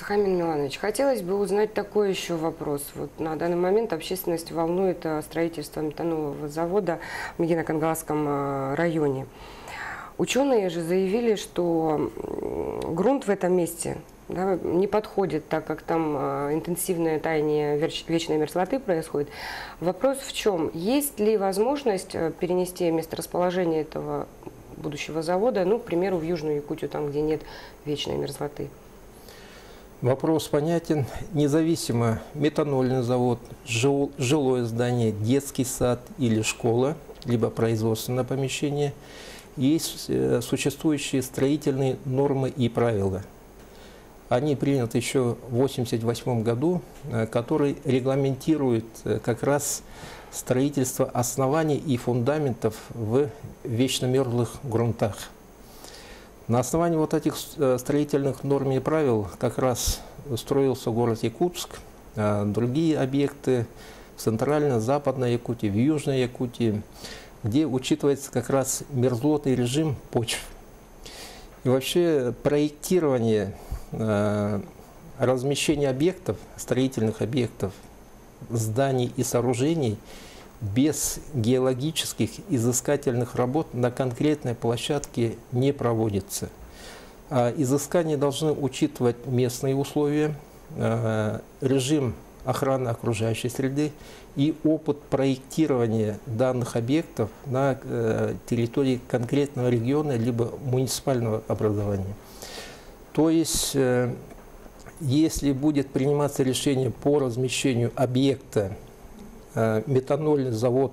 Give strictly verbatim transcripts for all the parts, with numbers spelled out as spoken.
Сахамин Миланович, хотелось бы узнать такой еще вопрос. Вот на данный момент общественность волнует строительство метанового завода в Мегино-Кангаласском районе. Ученые же заявили, что грунт в этом месте, да, не подходит, так как там интенсивное таяние вечной мерзлоты происходит. Вопрос в чем? Есть ли возможность перенести месторасположение этого будущего завода, ну, к примеру, в Южную Якутию, там, где нет вечной мерзлоты? Вопрос понятен. Независимо, метанольный завод, жил, жилое здание, детский сад или школа, либо производственное помещение, есть существующие строительные нормы и правила. Они приняты еще в тысяча девятьсот восемьдесят восьмом году, который регламентирует как раз строительство оснований и фундаментов в вечно мерзлых грунтах. На основании вот этих строительных норм и правил как раз строился город Якутск, другие объекты в Центральной, Западной Якутии, в Южной Якутии, где учитывается как раз мерзлотный режим почв. И вообще проектирование, размещение объектов, строительных объектов, зданий и сооружений без геологических изыскательных работ на конкретной площадке не проводится. Изыскания должны учитывать местные условия, режим охраны окружающей среды и опыт проектирования данных объектов на территории конкретного региона либо муниципального образования. То есть, если будет приниматься решение по размещению объекта, метанольный завод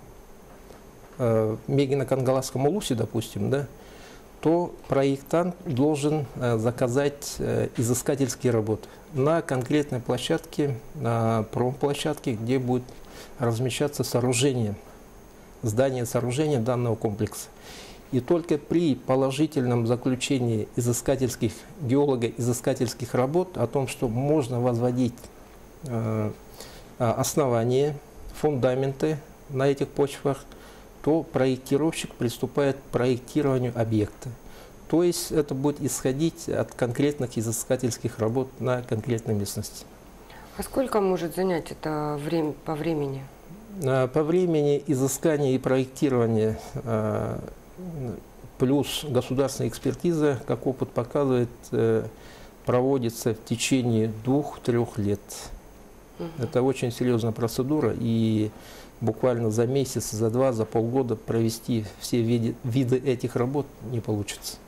в Мегино-Кангаласском улусе, допустим, да, то проектант должен заказать изыскательские работы на конкретной площадке, на промплощадке, где будет размещаться сооружение, здание сооружения данного комплекса. И только при положительном заключении изыскательских, геолого-изыскательских работ о том, что можно возводить основания, фундаменты на этих почвах, то проектировщик приступает к проектированию объекта. То есть это будет исходить от конкретных изыскательских работ на конкретной местности. А сколько может занять это время, по времени? По времени изыскания и проектирования плюс государственная экспертиза, как опыт показывает, проводится в течение двух-трех лет. Это очень серьезная процедура, и буквально за месяц, за два, за полгода провести все виды, виды этих работ не получится.